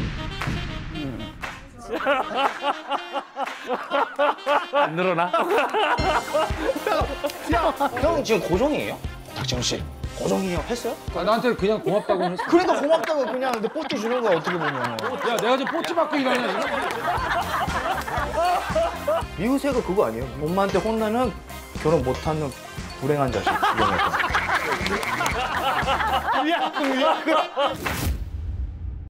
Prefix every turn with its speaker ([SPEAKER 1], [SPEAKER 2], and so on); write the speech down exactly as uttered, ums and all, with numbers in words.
[SPEAKER 1] 안 늘어나?
[SPEAKER 2] 형 지금 고정이에요? 닥정 씨 고정이요 했어요?
[SPEAKER 3] 아, 나한테 그냥 고맙다고 했어.
[SPEAKER 2] 그러니까 고맙다고 그냥 근데 뽀찌 주는 거야 어떻게 보면.
[SPEAKER 3] 야, 내가 지금 뽀찌 받고 일하냐, 이거?
[SPEAKER 2] 미우새가 그거 아니에요? 엄마한테 혼나는 결혼 못하는 불행한 자식 이런 거.